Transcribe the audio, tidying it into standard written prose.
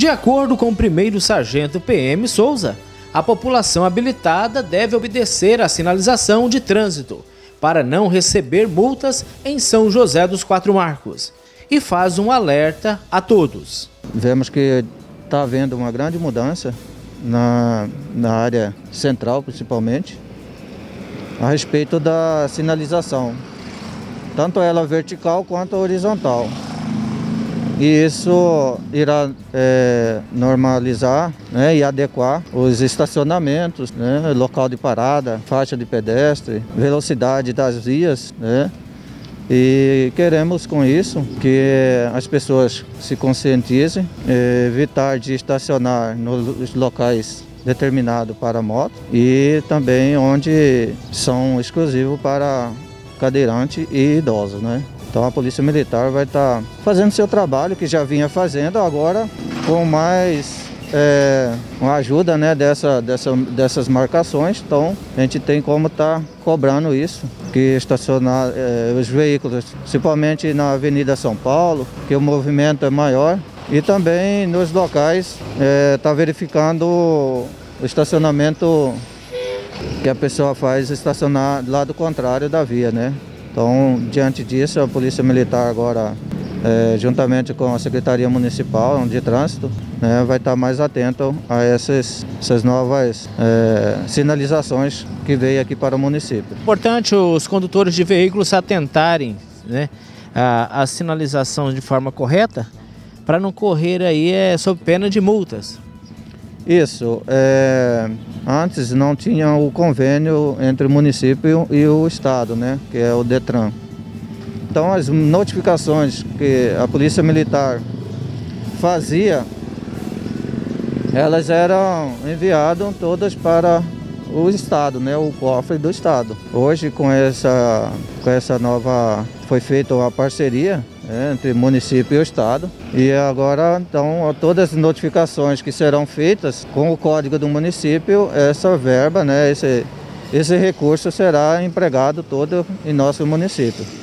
De acordo com o primeiro sargento PM Souza, a população habilitada deve obedecer à sinalização de trânsito para não receber multas em São José dos Quatro Marcos e faz um alerta a todos. Vemos que está havendo uma grande mudança na área central, principalmente, a respeito da sinalização, tanto ela vertical quanto horizontal. E isso irá normalizar, né, e adequar os estacionamentos, né, local de parada, faixa de pedestre, velocidade das vias, né? E queremos com isso que as pessoas se conscientizem, evitar de estacionar nos locais determinados para moto e também onde são exclusivos para cadeirante e idosos, né? Então a Polícia Militar vai estar fazendo seu trabalho, que já vinha fazendo, agora com mais uma ajuda, né, dessas marcações. Então a gente tem como estar cobrando isso, que estacionar os veículos, principalmente na Avenida São Paulo, que o movimento é maior, e também nos locais está verificando o estacionamento que a pessoa faz estacionar do lado contrário da via, né? Então, diante disso, a Polícia Militar agora, juntamente com a Secretaria Municipal de Trânsito, né, vai estar mais atento a essas novas sinalizações que veio aqui para o município. Importante os condutores de veículos se atentarem, né, à sinalização de forma correta, para não correr aí sob pena de multas. Isso, antes não tinha o convênio entre o município e o estado, né, que é o Detran. Então as notificações que a Polícia Militar fazia, elas eram enviadas todas para o estado, né, o cofre do estado. Hoje com essa nova, foi feita uma parceria entre município e o estado, e agora então todas as notificações que serão feitas com o código do município, essa verba, né, esse recurso será empregado todo em nosso município.